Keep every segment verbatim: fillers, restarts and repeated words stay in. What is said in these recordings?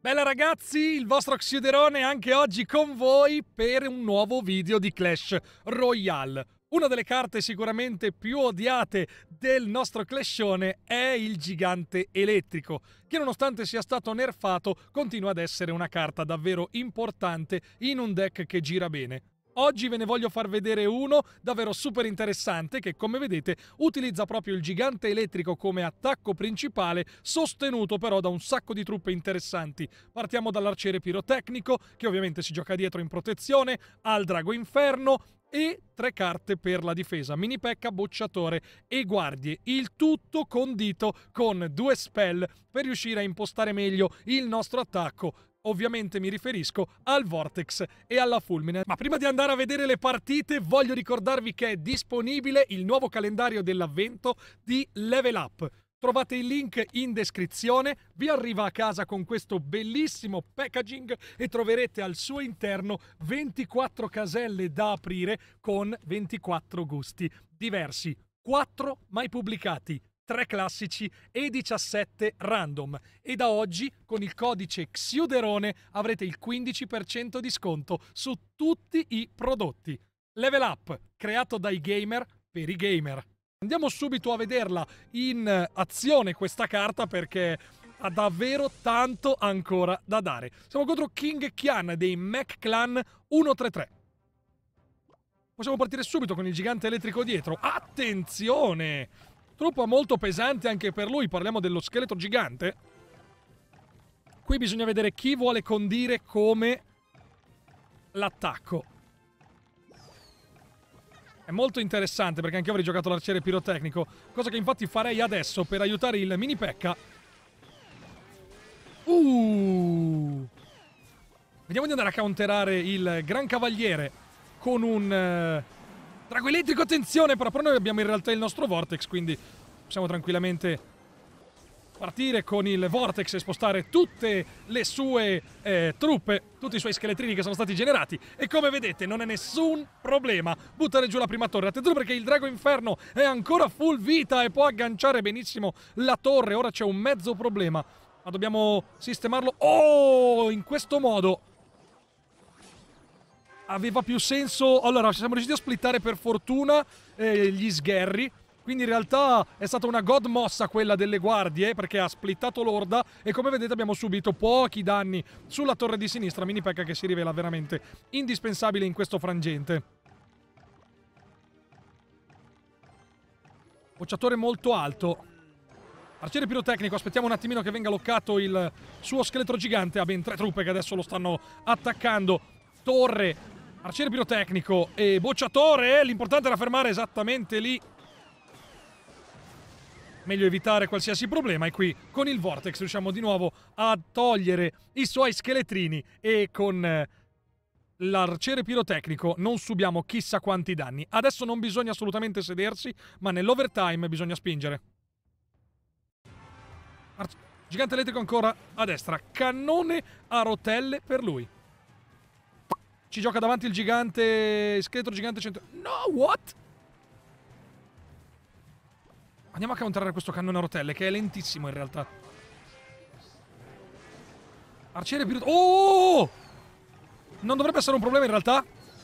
Bella ragazzi, il vostro Xiuderone anche oggi con voi per un nuovo video di Clash Royale. Una delle carte sicuramente più odiate del nostro clashone è il gigante elettrico, che nonostante sia stato nerfato continua ad essere una carta davvero importante in un deck che gira bene. Oggi ve ne voglio far vedere uno davvero super interessante che, come vedete, utilizza proprio il gigante elettrico come attacco principale, sostenuto però da un sacco di truppe interessanti. Partiamo dall'arciere pirotecnico, che ovviamente si gioca dietro in protezione, al drago inferno e tre carte per la difesa, mini P.E.K.K.A, bocciatore e guardie, il tutto condito con due spell per riuscire a impostare meglio il nostro attacco. Ovviamente mi riferisco al Vortex e alla Fulmine. Ma prima di andare a vedere le partite voglio ricordarvi che è disponibile il nuovo calendario dell'avvento di Level Up. Trovate il link in descrizione, vi arriva a casa con questo bellissimo packaging e troverete al suo interno ventiquattro caselle da aprire con ventiquattro gusti diversi, quattro mai pubblicati, tre classici e diciassette random. E da oggi con il codice Xiuderone avrete il quindici per cento di sconto su tutti i prodotti. Level Up, creato dai gamer per i gamer. Andiamo subito a vederla in azione questa carta perché ha davvero tanto ancora da dare. Siamo contro King Qian dei Mech Clan uno tre tre. Possiamo partire subito con il gigante elettrico dietro. Attenzione! Truppa molto pesante anche per lui, parliamo dello scheletro gigante. Qui bisogna vedere chi vuole condire come l'attacco. È molto interessante perché anche io avrei giocato l'arciere pirotecnico, cosa che infatti farei adesso per aiutare il mini P.E.K.K.A. Uh! Vediamo di andare a counterare il Gran Cavaliere con un uh, drago elettrico, attenzione, però, però noi abbiamo in realtà il nostro Vortex, quindi possiamo tranquillamente partire con il Vortex e spostare tutte le sue eh, truppe, tutti i suoi scheletrini che sono stati generati. E come vedete non è nessun problema buttare giù la prima torre. Attenzione perché il drago inferno è ancora full vita e può agganciare benissimo la torre. Ora c'è un mezzo problema, ma dobbiamo sistemarlo. Oh, in questo modo aveva più senso. Allora, siamo riusciti a splittare per fortuna eh, gli sgherri. Quindi in realtà è stata una god mossa quella delle guardie, perché ha splittato l'orda e come vedete abbiamo subito pochi danni sulla torre di sinistra. Mini P.E.K.K.A che si rivela veramente indispensabile in questo frangente. Bocciatore molto alto. Arciere pirotecnico, aspettiamo un attimino che venga loccato il suo scheletro gigante. Ha ben tre truppe che adesso lo stanno attaccando. Torre, arciere pirotecnico e bocciatore. L'importante era fermare esattamente lì. Meglio evitare qualsiasi problema e qui con il Vortex riusciamo di nuovo a togliere i suoi scheletrini e con l'arciere pirotecnico non subiamo chissà quanti danni. Adesso non bisogna assolutamente sedersi, ma nell'overtime bisogna spingere. Ar- Gigante elettrico ancora a destra, cannone a rotelle per lui. Ci gioca davanti il gigante, scheletro gigante centro... No, what? Andiamo a counterare questo cannone a rotelle, che è lentissimo in realtà. Arciere pirotecnico... Oh! Non dovrebbe essere un problema in realtà.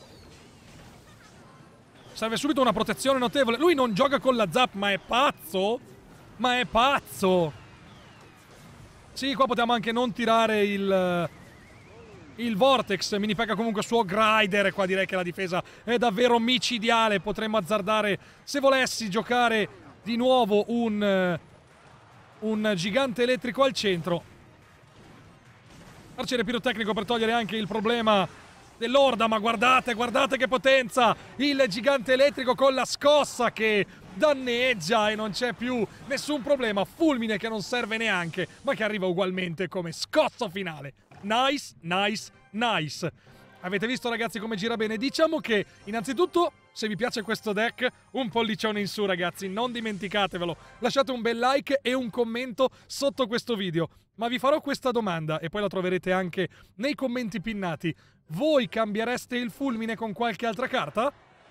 Serve subito una protezione notevole. Lui non gioca con la zap, ma è pazzo? Ma è pazzo! Sì, qua potevamo anche non tirare il... il Vortex. Mini P.E.K.K.A comunque suo grider. E qua direi che la difesa è davvero micidiale. Potremmo azzardare, se volessi, giocare... di nuovo un, un gigante elettrico al centro. Arciere pirotecnico per togliere anche il problema dell'orda, ma guardate, guardate che potenza! Il gigante elettrico con la scossa che danneggia e non c'è più nessun problema. Fulmine che non serve neanche, ma che arriva ugualmente come scosso finale. Nice, nice, nice. Avete visto ragazzi come gira bene? Diciamo che innanzitutto, se vi piace questo deck, un pollicione in su ragazzi, non dimenticatevelo. Lasciate un bel like e un commento sotto questo video. Ma vi farò questa domanda e poi la troverete anche nei commenti pinnati. Voi cambiereste il fulmine con qualche altra carta?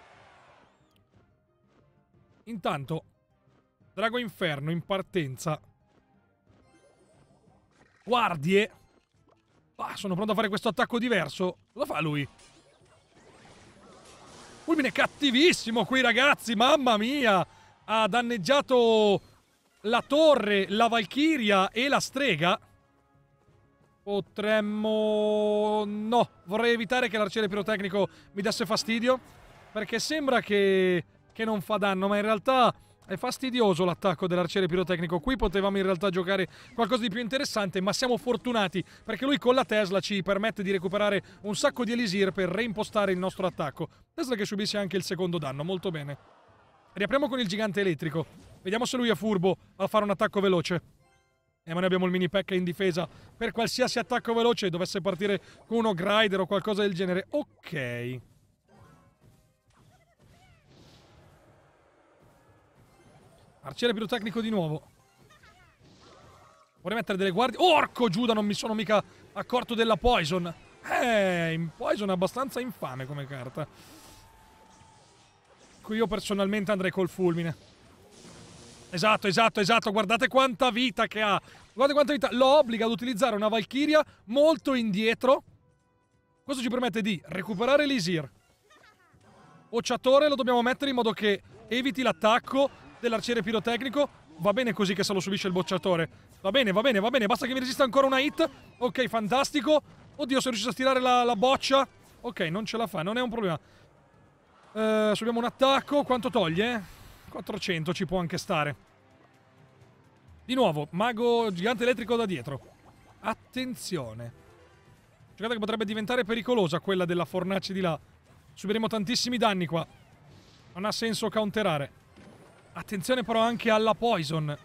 Intanto, drago inferno in partenza. Guardie. Ah, sono pronto a fare questo attacco diverso. Cosa fa lui? Fulmine cattivissimo qui, ragazzi, mamma mia! Ha danneggiato la torre, la Valchiria e la strega. Potremmo... No, vorrei evitare che l'arciere pirotecnico mi desse fastidio, perché sembra che... che non fa danno, ma in realtà è fastidioso l'attacco dell'arciere pirotecnico. Qui potevamo in realtà giocare qualcosa di più interessante, ma siamo fortunati, perché lui con la Tesla ci permette di recuperare un sacco di elisir per reimpostare il nostro attacco. Tesla che subisce anche il secondo danno, molto bene. Riapriamo con il gigante elettrico. Vediamo se lui è furbo a fare un attacco veloce. E ma noi abbiamo il mini P E K.K.A in difesa per qualsiasi attacco veloce dovesse partire con uno Grider o qualcosa del genere. Ok. Arciere pirotecnico di nuovo. Vorrei mettere delle guardie. Orco Giuda, non mi sono mica accorto della Poison. Eh, in Poison è abbastanza infame come carta. Qui io personalmente andrei col fulmine. Esatto, esatto, esatto. Guardate quanta vita che ha. Guardate quanta vita. Lo obbliga ad utilizzare una Valchiria molto indietro. Questo ci permette di recuperare l'Isir. Bocciatore lo dobbiamo mettere in modo che eviti l'attacco dell'arciere pirotecnico. Va bene così che se lo subisce il bocciatore. Va bene, va bene, va bene. Basta che mi resista ancora una hit. Ok, fantastico. Oddio, se riuscito a stirare la, la boccia. Ok, non ce la fa, non è un problema. Uh, subiamo un attacco. Quanto toglie? quattrocento ci può anche stare. Di nuovo, mago gigante elettrico da dietro. Attenzione. Giocata che potrebbe diventare pericolosa quella della fornace di là. Subiremo tantissimi danni qua. Non ha senso counterare. Attenzione però anche alla Poison.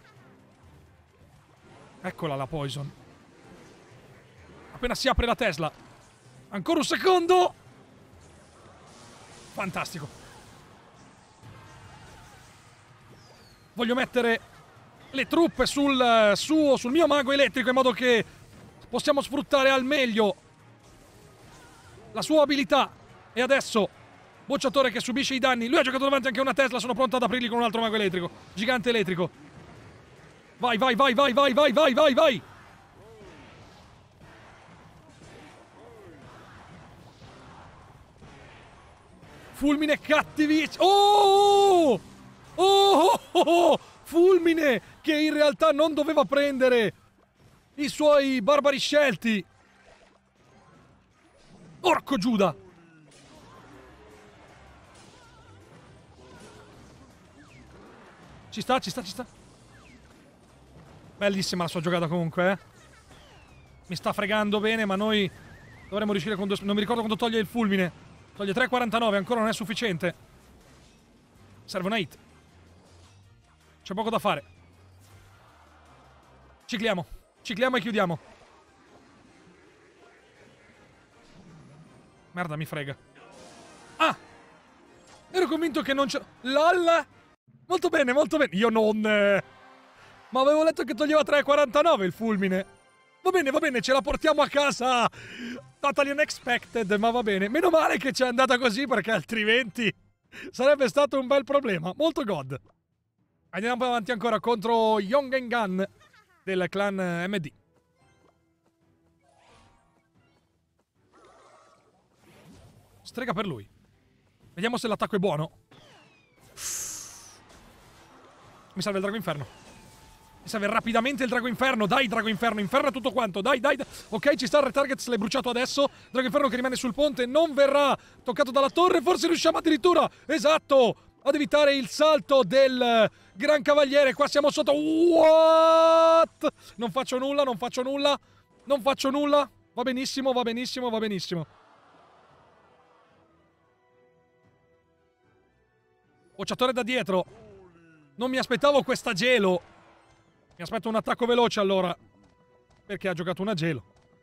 Eccola la Poison. Appena si apre la Tesla. Ancora un secondo. Fantastico. Voglio mettere le truppe sul suo, sul mio mago elettrico in modo che possiamo sfruttare al meglio la sua abilità. E adesso bocciatore che subisce i danni. Lui ha giocato davanti anche a una Tesla. Sono pronto ad aprirgli con un altro mago elettrico. Gigante elettrico. Vai, vai, vai, vai, vai, vai, vai, vai, vai. Fulmine cattivissimo. Oh! Oh, oh, oh! Fulmine che in realtà non doveva prendere i suoi barbari scelti. Orco Giuda. Ci sta, ci sta, ci sta. Bellissima la sua giocata comunque, eh. Mi sta fregando bene, ma noi dovremmo riuscire con due... Non mi ricordo quando toglie il fulmine. Toglie tre virgola quarantanove, ancora non è sufficiente. Serve una hit. C'è poco da fare. Cicliamo. Cicliamo e chiudiamo. Merda, mi frega. Ah! Ero convinto che non c'era... LOL! Molto bene, molto bene. Io non... Eh... Ma avevo letto che toglieva tre virgola quarantanove il fulmine. Va bene, va bene, ce la portiamo a casa. Totally unexpected, ma va bene. Meno male che c'è andata così, perché altrimenti sarebbe stato un bel problema. Molto god. Andiamo avanti ancora contro Yongengan del clan M D. Strega per lui. Vediamo se l'attacco è buono. Mi serve il drago inferno. Mi serve rapidamente il drago inferno. Dai, drago inferno, inferno tutto quanto. Dai, dai, dai. Ok, ci sta il retarget, l'hai bruciato adesso. Drago inferno che rimane sul ponte. Non verrà toccato dalla torre. Forse riusciamo addirittura, esatto, ad evitare il salto del Gran Cavaliere. Qua siamo sotto. What? Non faccio nulla, non faccio nulla. Non faccio nulla. Va benissimo, va benissimo, va benissimo. Bocciatore da dietro. Non mi aspettavo questa gelo. Mi aspetto un attacco veloce allora. Perché ha giocato una gelo.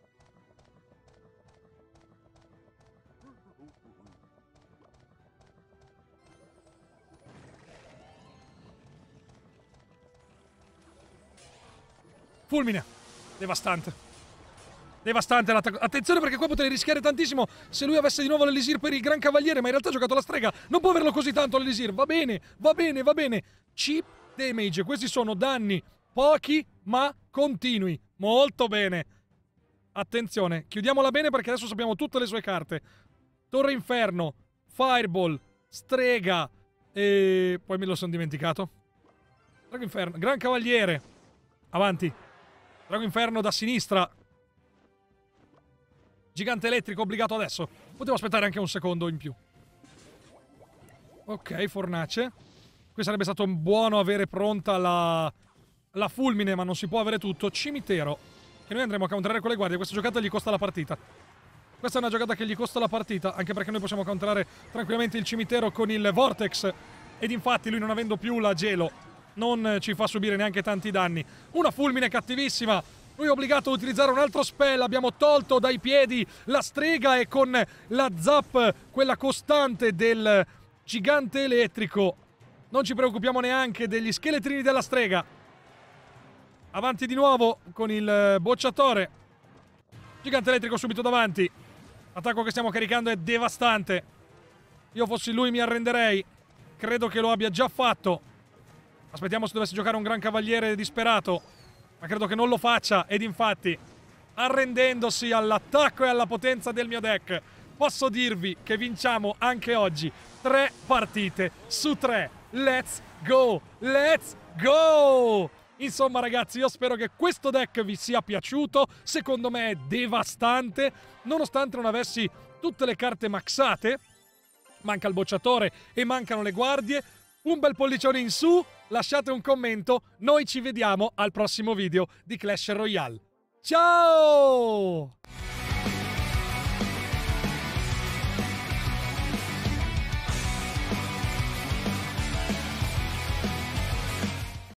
Fulmine. Devastante. Devastante l'attacco. Attenzione perché qua potrei rischiare tantissimo se lui avesse di nuovo l'elisir per il Gran Cavaliere, ma in realtà ha giocato la strega. Non può averlo così tanto l'elisir. Va bene, va bene, va bene. Cheap damage. Questi sono danni pochi ma continui. Molto bene. Attenzione, chiudiamola bene perché adesso sappiamo tutte le sue carte. Torre Inferno, Fireball, Strega e... poi me lo sono dimenticato. Drago Inferno, Gran Cavaliere. Avanti. Drago Inferno da sinistra. Gigante elettrico obbligato adesso. Potevo aspettare anche un secondo in più. Ok, fornace. Qui sarebbe stato buono avere pronta la... la fulmine, ma non si può avere tutto. Cimitero. Che noi andremo a counterare con le guardie. Questa giocata gli costa la partita. Questa è una giocata che gli costa la partita. Anche perché noi possiamo counterare tranquillamente il cimitero con il Vortex. Ed infatti lui, non avendo più la gelo, non ci fa subire neanche tanti danni. Una fulmine cattivissima. Lui è obbligato a utilizzare un altro spell. Abbiamo tolto dai piedi la strega e con la zap, quella costante del gigante elettrico, non ci preoccupiamo neanche degli scheletrini della strega. Avanti di nuovo con il bocciatore. Gigante elettrico subito davanti. L'attacco che stiamo caricando è devastante. Io fossi lui mi arrenderei. Credo che lo abbia già fatto. Aspettiamo se dovesse giocare un Gran Cavaliere disperato, ma credo che non lo faccia. Ed infatti, arrendendosi all'attacco e alla potenza del mio deck, posso dirvi che vinciamo anche oggi tre partite su tre. Let's go! Let's go! Insomma ragazzi, io spero che questo deck vi sia piaciuto. Secondo me è devastante. Nonostante non avessi tutte le carte maxate, manca il bocciatore e mancano le guardie. Un bel pollicione in su, lasciate un commento. Noi ci vediamo al prossimo video di Clash Royale. Ciao!